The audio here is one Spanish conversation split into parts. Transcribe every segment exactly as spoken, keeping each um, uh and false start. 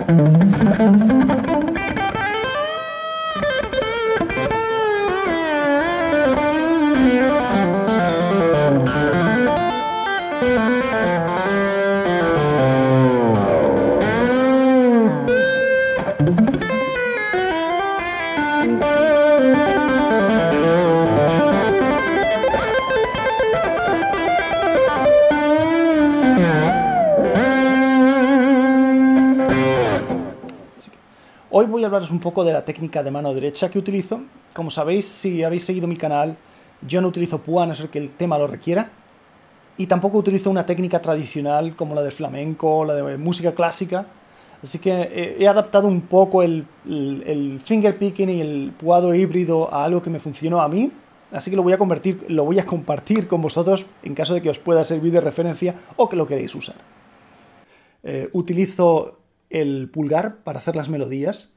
Hoy voy a hablaros un poco de la técnica de mano derecha que utilizo. Como sabéis, si habéis seguido mi canal, yo no utilizo púa a no ser que el tema lo requiera. Y tampoco utilizo una técnica tradicional como la de flamenco o la de música clásica. Así que he adaptado un poco el, el, el finger picking y el puado híbrido a algo que me funcionó a mí. Así que lo voy a convertir, lo voy a compartir con vosotros en caso de que os pueda servir de referencia o que lo queréis usar. Eh, utilizo el pulgar para hacer las melodías.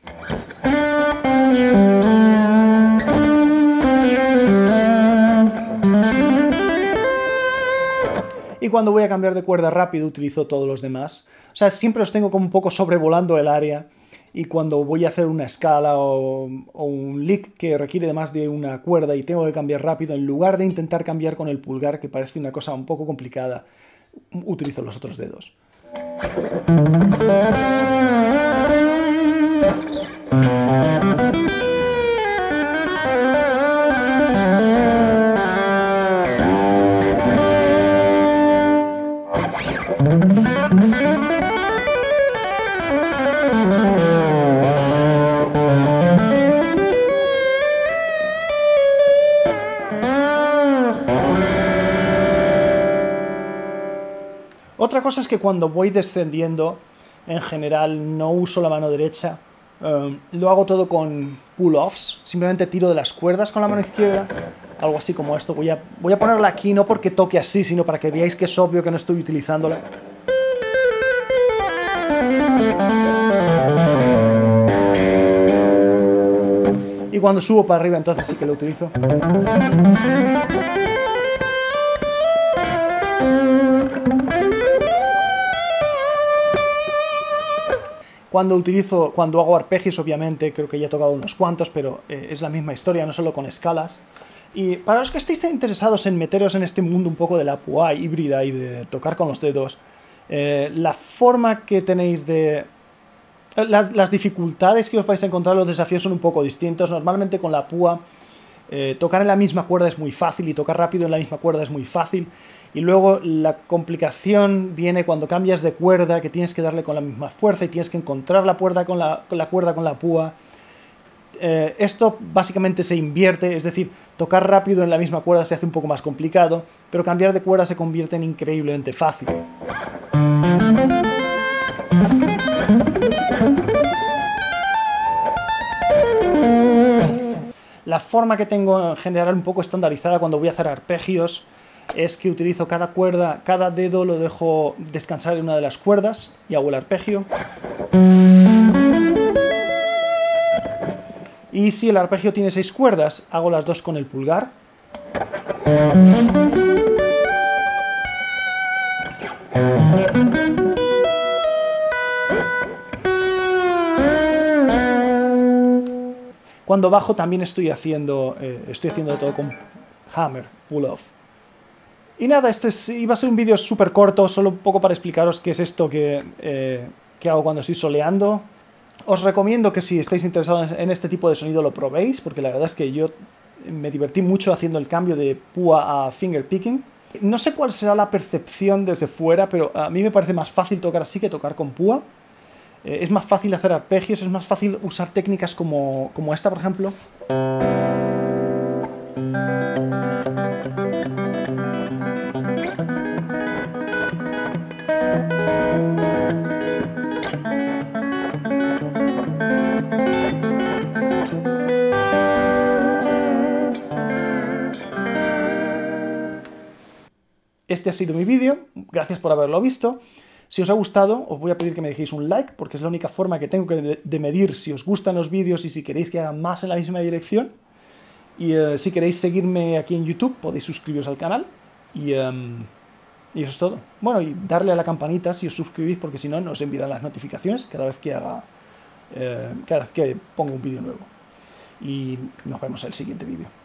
Y cuando voy a cambiar de cuerda rápido utilizo todos los demás. O sea, siempre los tengo como un poco sobrevolando el área. Y cuando voy a hacer una escala o, o un lick que requiere de más de una cuerda y tengo que cambiar rápido, en lugar de intentar cambiar con el pulgar, que parece una cosa un poco complicada, utilizo los otros dedos. Otra cosa es que cuando voy descendiendo, en general no uso la mano derecha, um, lo hago todo con pull-offs, simplemente tiro de las cuerdas con la mano izquierda, algo así como esto. Voy a, voy a ponerla aquí no porque toque así, sino para que veáis que es obvio que no estoy utilizándola. Y cuando subo para arriba entonces sí que lo utilizo. Cuando utilizo, cuando hago arpegios, obviamente, creo que ya he tocado unos cuantos, pero eh, es la misma historia, no solo con escalas. Y para los que estéis interesados en meteros en este mundo un poco de la púa híbrida y de tocar con los dedos, eh, la forma que tenéis de... Las, las dificultades que os vais a encontrar, los desafíos son un poco distintos. Normalmente con la púa, eh, tocar en la misma cuerda es muy fácil y tocar rápido en la misma cuerda es muy fácil. Y luego la complicación viene cuando cambias de cuerda, que tienes que darle con la misma fuerza y tienes que encontrar la cuerda con la, con la, cuerda con la púa. Eh, esto básicamente se invierte, es decir, tocar rápido en la misma cuerda se hace un poco más complicado, pero cambiar de cuerda se convierte en increíblemente fácil. La forma que tengo en general un poco estandarizada cuando voy a hacer arpegios es que utilizo cada cuerda, cada dedo lo dejo descansar en una de las cuerdas y hago el arpegio. Y si el arpegio tiene seis cuerdas, hago las dos con el pulgar. Cuando bajo también estoy haciendo, eh, estoy haciendo todo con hammer, pull off. Y nada, este es, iba a ser un vídeo súper corto, solo un poco para explicaros qué es esto que, eh, que hago cuando estoy soleando. Os recomiendo que si estáis interesados en este tipo de sonido lo probéis, porque la verdad es que yo me divertí mucho haciendo el cambio de púa a finger picking. No sé cuál será la percepción desde fuera, pero a mí me parece más fácil tocar así que tocar con púa. Eh, es más fácil hacer arpegios, es más fácil usar técnicas como, como esta, por ejemplo. Este ha sido mi vídeo, gracias por haberlo visto. Si os ha gustado, os voy a pedir que me dejéis un like, porque es la única forma que tengo de medir si os gustan los vídeos y si queréis que haga más en la misma dirección. Y uh, si queréis seguirme aquí en YouTube, podéis suscribiros al canal. Y, um, Y eso es todo. Bueno, y darle a la campanita si os suscribís, porque si no, no os enviarán las notificaciones cada vez que haga, eh, cada vez que ponga un vídeo nuevo. Y nos vemos en el siguiente vídeo.